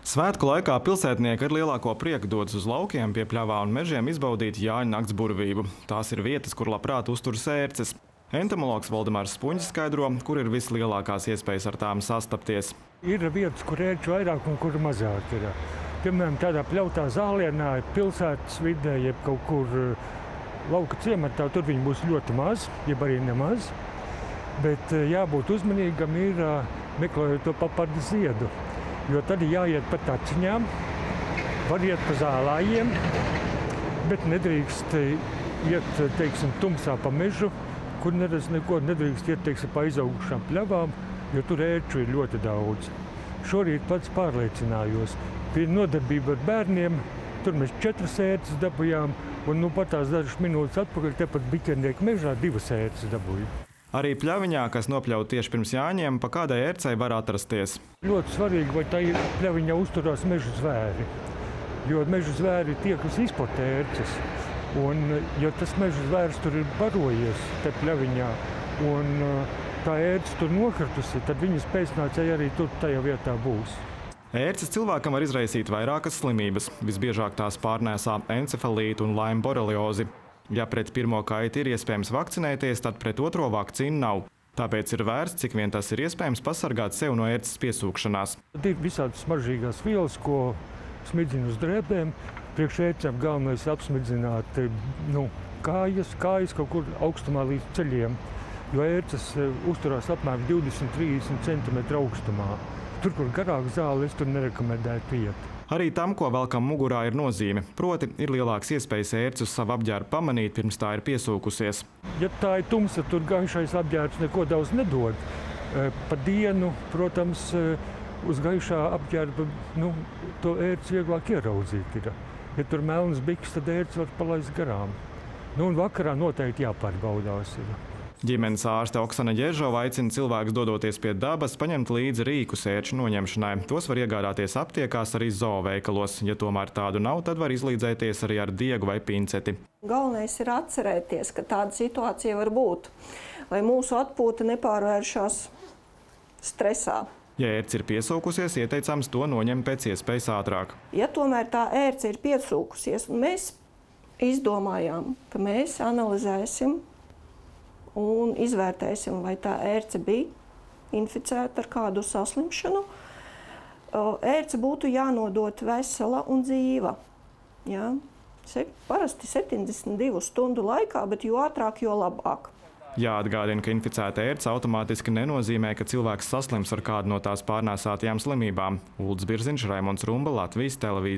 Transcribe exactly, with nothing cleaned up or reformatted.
Svētku laikā pilsētnieki ar lielāko prieku dodas uz laukiem, pie pļavām un mežiem izbaudīt Jāņa nakts burvību. Tās ir vietas, kur labprāt uzturas ērces. Entomologs Valdemārs Spunģis skaidro, kur ir vislielākās iespējas ar tām sastapties. Ir vietas, kur ērču vairāk un kur mazāk ir. Piemēram, tādā pļautā Zālienā, pilsētas vidē, jeb kaut kur lauka ciematā, tur viņi būs ļoti maz, jeb arī nemaz. Bet jābūt uzmanīgam ir meklējot to papardu ziedu. Jo tad ir jāiet pa taciņām, var iet pa zālājiem, bet nedrīkst iet, teiksim, tumsā pa mežu, kur neredz neko, nedrīkst iet, teiksim, pa izaugušām pļavām, jo tur ērču ir ļoti daudz. Šorīt pats pārliecinājos. Pie nodarbība ar bērniem, tur mēs četras ērces dabujām, un nu pat tās dažas minūtes atpakaļ tepat Biķernieku mežā divas ērces dabūju. Arī pļaviņā, kas nopļauta tieši pirms Jāņiem, pa kādai ērcei var atrasties. Ļoti svarīgi, vai tā pļaviņā uzturās meža zvēri, jo meža zvēri ir tie, kas izplatē ērces. Un, ja tas meža zvērs tur ir barojies te pļaviņā un tā ērce tur nokritusi, tad viņas pēcnācēji arī tur tajā vietā būs. Ērces cilvēkam var izraisīt vairākas slimības. Visbiežāk tās pārnēsā encefalītu un Laima boreliozi. Ja pret pirmo kaiti ir iespējams vakcinēties, tad pret otro vakcīnu nav. Tāpēc ir vērts, cik vien tas ir iespējams, pasargāt sev no ērces piesūkšanās. Tad ir visādas smaržīgās vielas, ko smidzina uz drēbēm. Priekš ērcēm galvenais apsmidzināt nu, kājas, kājas kaut kur augstumā līdz ceļiem, jo ērces uzturās apmēram divdesmit līdz trīsdesmit centimetru augstumā. Tur, kur garāk zāle, es tur nerekomendētu iet. Arī tam, ko velkam mugurā, ir nozīme. Proti, ir lielāks iespējas ērci uz savu apģērbu pamanīt, pirms tā ir piesūkusies. Ja tā ir tumsa, tur gaišais apģērbs neko daudz nedod. Pa dienu, protams, uz gaišā apģērba nu, to ērci vieglāk ieraudzīt ir. Ja tur melnas biks, tad ērci var palaist garām. Nu, un vakarā noteikti jāpārbaudās ir. Ģimenes ārste Oksana Ģeržova aicina cilvēkus dodoties pie dabas, paņemt līdzi rīkus ērču noņemšanai. Tos var iegādāties aptiekās, arī zooveikalos. Ja tomēr tādu nav, tad var izlīdzēties arī ar diegu vai pinceti. Galvenais ir atcerēties, ka tāda situācija var būt, lai mūsu atpūta nepārvēršas stresā. Ja ērce ir piesūkusies, ieteicams to noņemt pēc iespējas ātrāk. Ja tomēr tā ērce ir piesūkusies, mēs izdomājām, ka mēs analizēsim un izvērtēsim, vai tā ērce bija inficēta ar kādu saslimšanu. Ērce būtu jānodot vesela un dzīva. Ja? Parasti septiņdesmit divu stundu laikā, bet jo ātrāk, jo labāk. Jāatgādina, ka inficēta ērce automātiski nenozīmē, ka cilvēks saslims ar kādu no tās pārnēsātajām slimībām. Uldis Birziņš, Raimonds Rumba, Latvijas televīzija.